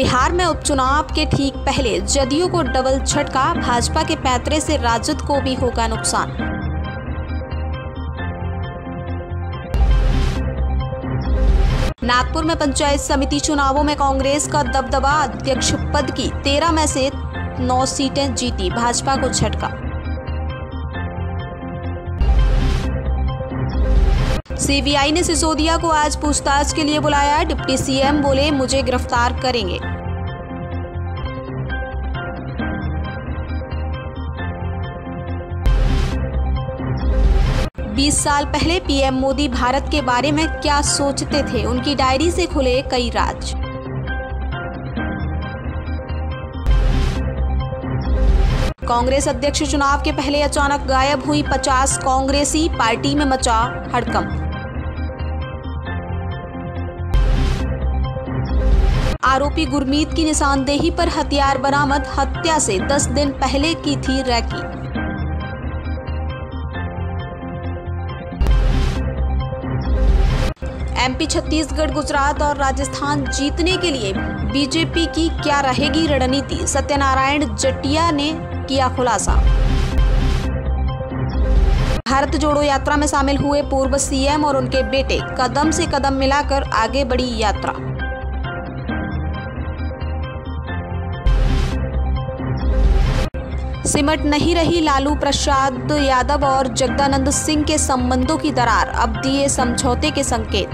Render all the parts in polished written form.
बिहार में उपचुनाव के ठीक पहले जदयू को डबल झटका, भाजपा के पैंतरे से राजद को भी होगा नुकसान। नागपुर में पंचायत समिति चुनावों में कांग्रेस का दबदबा, अध्यक्ष पद की 13 में से 9 सीटें जीती, भाजपा को झटका। सीबीआई ने सिसोदिया को आज पूछताछ के लिए बुलाया, डिप्टी सीएम बोले मुझे गिरफ्तार करेंगे। बीस साल पहले पीएम मोदी भारत के बारे में क्या सोचते थे, उनकी डायरी से खुले कई राज। कांग्रेस अध्यक्ष चुनाव के पहले अचानक गायब हुई 50 कांग्रेसी, पार्टी में मचा हड़कंप। आरोपी गुरमीत की निशानदेही पर हथियार बरामद, हत्या से 10 दिन पहले की थी रैकी। एमपी, छत्तीसगढ़, गुजरात और राजस्थान जीतने के लिए बीजेपी की क्या रहेगी रणनीति, सत्यनारायण जटिया ने किया खुलासा। भारत जोड़ो यात्रा में शामिल हुए पूर्व सीएम और उनके बेटे, कदम से कदम मिलाकर आगे बढ़ी यात्रा। सिमट नहीं रही लालू प्रसाद यादव और जगदानंद सिंह के संबंधों की दरार, अब दिए समझौते के संकेत।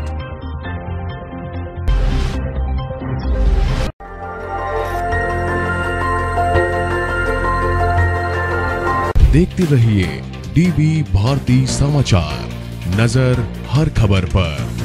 देखते रहिए डीवी भारती समाचार, नजर हर खबर पर।